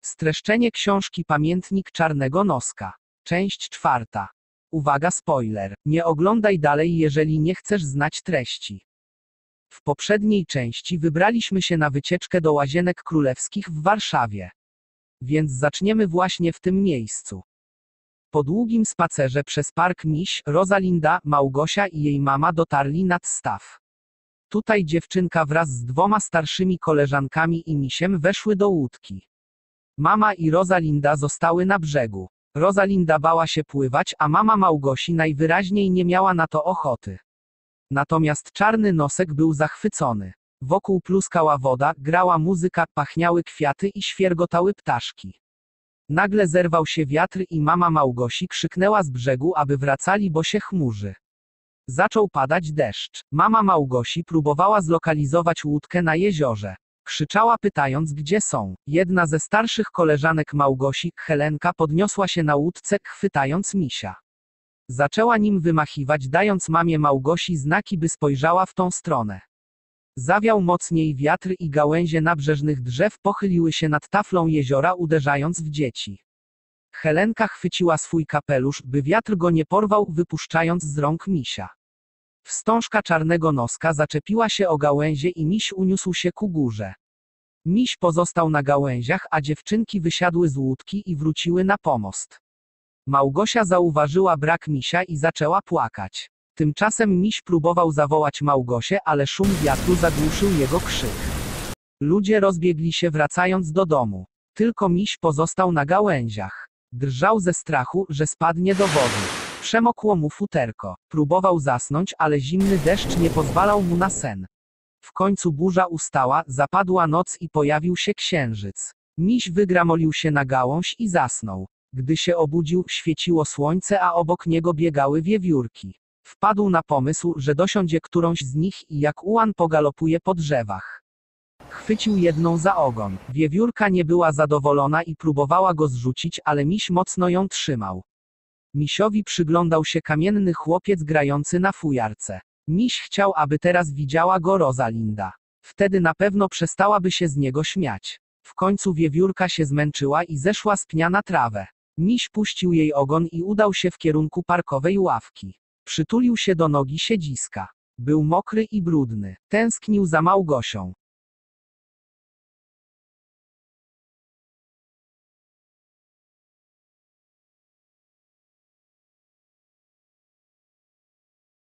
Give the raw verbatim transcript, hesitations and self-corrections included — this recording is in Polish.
Streszczenie książki Pamiętnik Czarnego Noska. Część czwarta. Uwaga, spoiler. Nie oglądaj dalej, jeżeli nie chcesz znać treści. W poprzedniej części wybraliśmy się na wycieczkę do Łazienek Królewskich w Warszawie. Więc zaczniemy właśnie w tym miejscu. Po długim spacerze przez park Miś, Rosalinda, Małgosia i jej mama dotarli nad staw. Tutaj dziewczynka wraz z dwoma starszymi koleżankami i Misiem weszły do łódki. Mama i Rosalinda zostały na brzegu. Rosalinda bała się pływać, a mama Małgosi najwyraźniej nie miała na to ochoty. Natomiast Czarny Nosek był zachwycony. Wokół pluskała woda, grała muzyka, pachniały kwiaty i świergotały ptaszki. Nagle zerwał się wiatr i mama Małgosi krzyknęła z brzegu, aby wracali, bo się chmurzy. Zaczął padać deszcz. Mama Małgosi próbowała zlokalizować łódkę na jeziorze. Krzyczała, pytając, gdzie są. Jedna ze starszych koleżanek Małgosi, Helenka, podniosła się na łódce, chwytając Misia. Zaczęła nim wymachiwać, dając mamie Małgosi znaki, by spojrzała w tą stronę. Zawiał mocniej wiatr i gałęzie nabrzeżnych drzew pochyliły się nad taflą jeziora, uderzając w dzieci. Helenka chwyciła swój kapelusz, by wiatr go nie porwał, wypuszczając z rąk Misia. Wstążka Czarnego Noska zaczepiła się o gałęzie i Miś uniósł się ku górze. Miś pozostał na gałęziach, a dziewczynki wysiadły z łódki i wróciły na pomost. Małgosia zauważyła brak Misia i zaczęła płakać. Tymczasem Miś próbował zawołać Małgosię, ale szum wiatru zagłuszył jego krzyk. Ludzie rozbiegli się, wracając do domu. Tylko Miś pozostał na gałęziach. Drżał ze strachu, że spadnie do wody. Przemokło mu futerko. Próbował zasnąć, ale zimny deszcz nie pozwalał mu na sen. W końcu burza ustała, zapadła noc i pojawił się księżyc. Miś wygramolił się na gałąź i zasnął. Gdy się obudził, świeciło słońce, a obok niego biegały wiewiórki. Wpadł na pomysł, że dosiądzie którąś z nich i jak ułan pogalopuje po drzewach. Chwycił jedną za ogon. Wiewiórka nie była zadowolona i próbowała go zrzucić, ale Miś mocno ją trzymał. Misiowi przyglądał się kamienny chłopiec grający na fujarce. Miś chciał, aby teraz widziała go Rosalinda. Wtedy na pewno przestałaby się z niego śmiać. W końcu wiewiórka się zmęczyła i zeszła z pnia na trawę. Miś puścił jej ogon i udał się w kierunku parkowej ławki. Przytulił się do nogi siedziska. Był mokry i brudny. Tęsknił za Małgosią.